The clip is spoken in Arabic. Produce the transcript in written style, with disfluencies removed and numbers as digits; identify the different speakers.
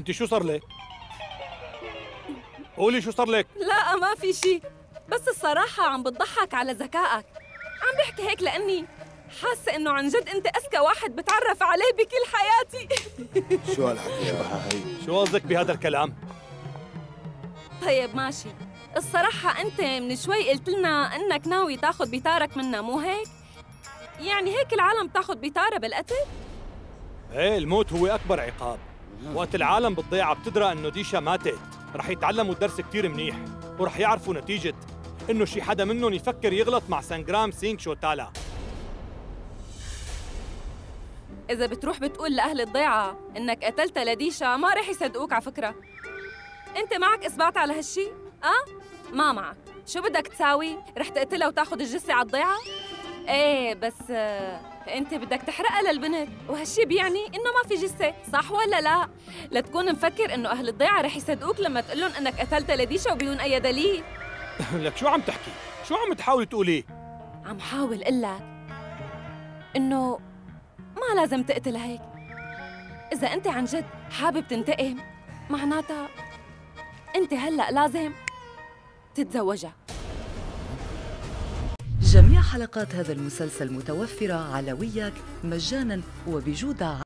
Speaker 1: انت شو صار لك؟ قولي شو صار لك؟
Speaker 2: لا ما في شي، بس الصراحة عم بتضحك على ذكائك. عم بحكي هيك لأني حاسة إنه عن جد أنت أذكى واحد بتعرف عليه بكل حياتي.
Speaker 3: شو هالحكي يا بحاهي؟
Speaker 1: شو قصدك بهذا الكلام؟
Speaker 2: طيب ماشي، الصراحة أنت من شوي قلت لنا إنك ناوي تاخد بيتارك منا، مو هيك؟ يعني هيك العالم تاخد بيتارة بالقتل؟
Speaker 1: ايه، الموت هو أكبر عقاب. وقت العالم بالضيعة بتدرى إنه ديشا ماتت، رح يتعلموا الدرس كتير منيح، ورح يعرفوا نتيجة إنه شي حدا منهم يفكر يغلط مع سانجرام سينغ شوتالا.
Speaker 2: إذا بتروح بتقول لأهل الضيعة إنك قتلت لديشا ما رح يصدقوك على فكرة. أنت معك إثبات على هالشي؟ ما معك. شو بدك تساوي؟ رح تقتلها وتاخد الجثة على الضيعة؟ إيه بس أنت بدك تحرقها للبنت، وهالشي بيعني إنه ما في جثة، صح ولا لا؟ لا تكون مفكر إنه أهل الضيعة رح يصدقوك لما تقلن إنك قتلت لديشا وبدون أي دليل.
Speaker 1: لك شو عم تحكي؟ شو عم تحاولي تقولي؟
Speaker 2: عم حاول قلك إنه ما لازم تقتل هيك. إذا أنت عن جد حابب تنتقم معناتها أنت هلأ لازم تتزوجها.
Speaker 4: جميع حلقات هذا المسلسل متوفرة على وياك مجاناً وبجودة